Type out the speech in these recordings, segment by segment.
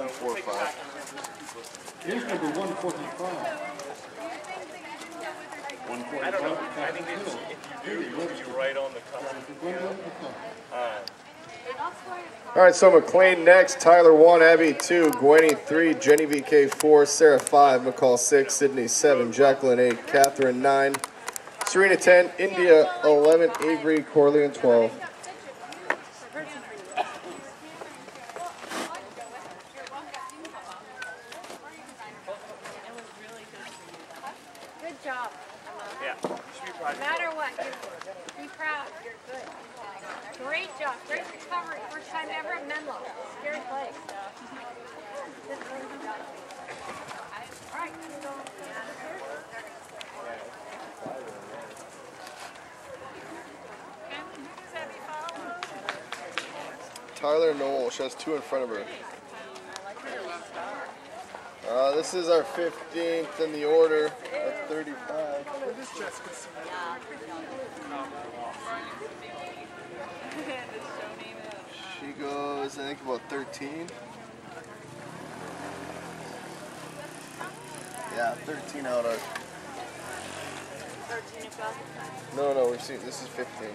145. Here's number 145. 145. I don't know. I think if you do, you're right on the cusp. All right, so McLean next, Tyler 1, Abby 2, Gwenny 3, Jenny VK 4, Sarah 5, McCall 6, Sydney 7, Jacqueline 8, Catherine 9, Serena 10, India 11, Avery, Corleone 12. Good job. Yeah. No matter what, be proud. You're good. Great job. Great recovery. First time ever at Menlo. Scary place. All right. Let's go. Tyler Knoll, she has 2 in front of her. This is our 15th in the order at 35. She goes, I think, about 13. Yeah, 13 out of. 13 you've got? No, we've seen, this is 15.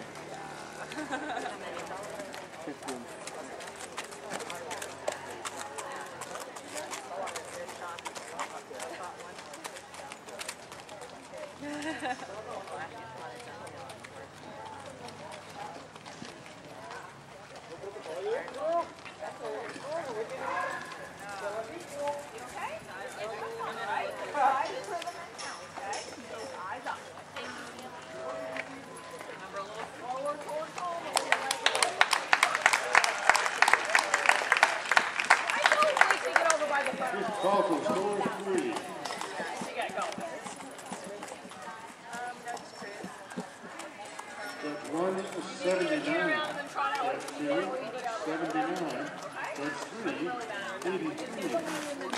15. Call for score 3. That's 179. That's 2, 79. That's 3, 83.